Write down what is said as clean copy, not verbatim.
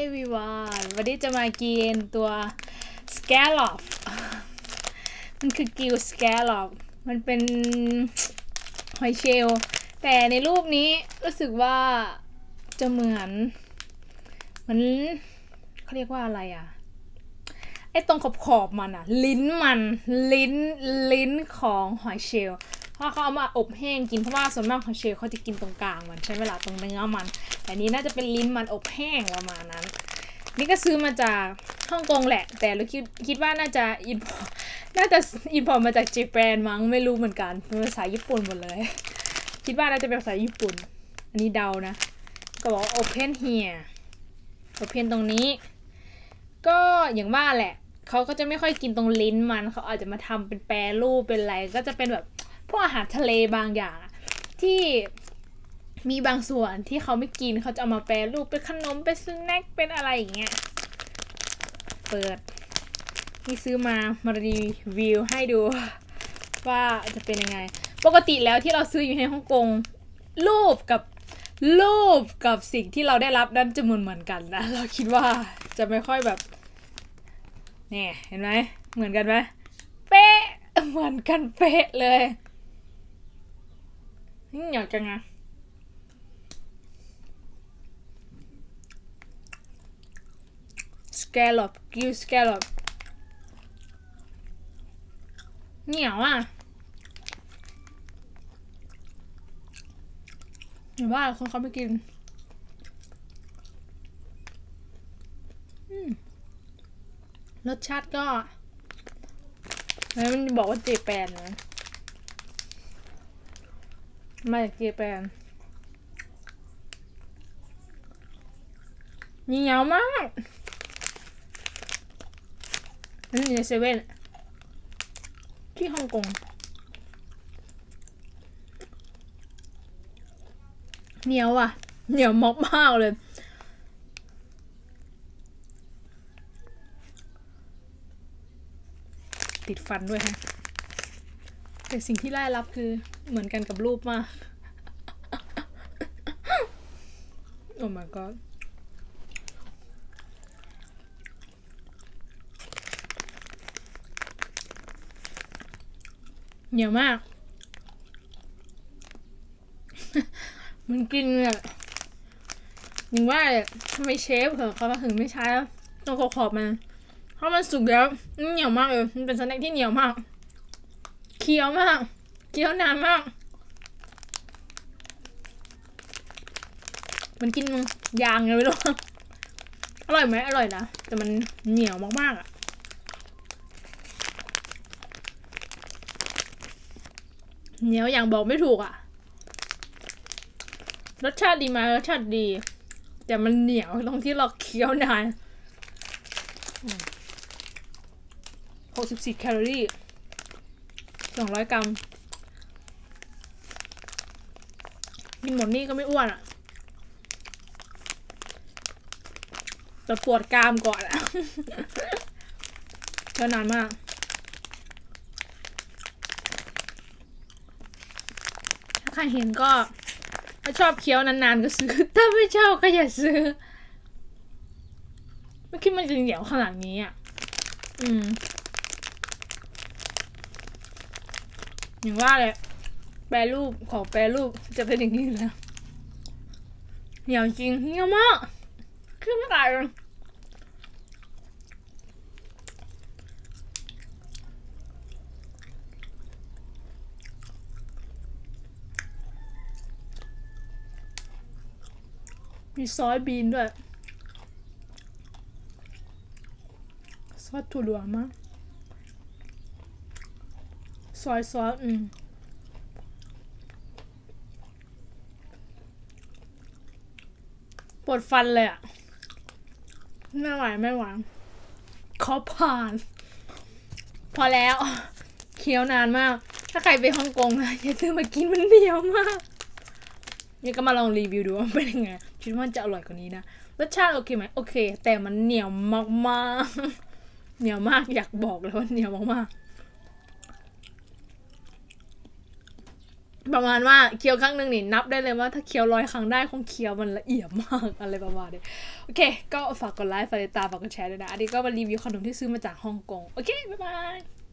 everyone วันนี้จะมากินตัว scallop มันคือกิว scallop มันเป็นหอยเชลล์แต่ในรูปนี้รู้สึกว่าจะเหมือนเขาเรียกว่าอะไรอ่ะไอ้ตรงขอบมันอ่ะลิ้นของหอยเชลล์เพราะเขาเอามาอบแห้งกินเพราะว่าส่วนมากหอยเชลล์เขาจะกินตรงกลางมันใช้เวลาตรงเนื้อมันแต่นี้น่าจะเป็นลิ้นมันอบแห้งประมาณนั้นนี่ก็ซื้อมาจากฮ่องกงแหละแต่เราคิดว่าน่าจะอินพอร์ตมาจากญี่ปุ่นมั้งไม่รู้เหมือนกันเป็นภาษาญี่ปุ่นหมดเลยคิดว่าน่าจะเป็นภาษาญี่ปุ่นอันนี้เดานะก็บอก open here open ตรงนี้ก็อย่างว่าแหละเขาก็จะไม่ค่อยกินตรงลิ้นมันเขาอาจจะมาทำเป็นแปรรูปเป็นอะไรก็จะเป็นแบบพวกอาหารทะเลบางอย่างที่มีบางส่วนที่เขาไม่กินเขาจะเอามาแปรรูปเป็นขนมเป็นสแน็คเป็นอะไรอย่างเงี้ยเปิดนี่ซื้อมารีวิวให้ดูว่าจะเป็นยังไงปกติแล้วที่เราซื้ออยู่ในฮ่องกงรูปกับสิ่งที่เราได้รับนั้นจะเหมือนกันนะเราคิดว่าจะไม่ค่อยแบบเนี่ยเห็นไหมเหมือนกันไหมเป๊ะเหมือนกันเป๊ะเลยอยากจังอะscallop กิว scallop เหนียวอ่ะหรือว่าคนเขาไม่กินรสชาติก็มันบอกว่าเจแปนนะมาจากเจแปนเหนียวมากนี่ในเซเว่นที่ฮ่องกงเหนียวอ่ะเหนียวมากเลยติดฟันด้วยฮะแต่สิ่งที่ได้รับคือเหมือนกันกับรูปมาก โอ้ my god เหนียวมาก มันกินเนี่ยยังว่าทำไมเชฟเขาถึงไม่ใช้ตรงขอบมันเพราะมันสุกแล้วมันเหนียวมากเลยมันเป็นสแน็คที่เหนียวมากเคี้ยวนานมากมันกินยางไงไม่รู้อร่อยไหมอร่อยนะแต่มันเหนียวมากๆอ่ะเหนียวอย่างบอกไม่ถูกอ่ะรสชาติดีไหมรสชาติดีแต่มันเหนียวตรงที่เราเคี้ยวนาน64 แคลอรี่200 กรัมกินหมดนี่ก็ไม่อ้วนอ่ะแต่ปวดกรามก่อนอ่ะก็นานมากถ้าใครเห็นก็ถ้าชอบเคี้ยวนานๆก็ซื้อถ้าไม่ชอบก็อย่าซื้อไม่คิดมันจะเหนียวขนาดนี้อ่ะอย่างว่าเลยแปรรูปของแปรรูปจะเป็นอย่างนี้แล้วเหนียวจริงเหนียวมากขึ้นไม่ได้เลยมีซอสบีนด้วยซอสถั่วเหลืองมากซอสปวดฟันเลยอ่ะไม่ไหวขอผ่านพอแล้วเคี้ยวนานมากถ้าใครไปฮ่องกงนะอย่าซื้อมากินมันเหนียวมากนี่ก็มาลองรีวิวดูว่าเป็นยังไงคิดว่าจะอร่อยกว่านี้นะรสชาติโอเคไหมโอเคแต่มันเหนียวมากเหนียวมากอยากบอกเลยว่าเหนียวมากประมาณว่าเคี้ยวครั้งหนึ่งนี่นับได้เลยว่าถ้าเคี้ยว100 ครั้งได้คงเคี้ยวมันละเอียดมากอะไรประมาณนี้โอเคก็ฝากกดไลค์ฝากติดตามฝากกดแชร์ด้วยนะอันนี้ก็มารีวิวขนมที่ซื้อมาจากฮ่องกงโอเคบ๊ายบาย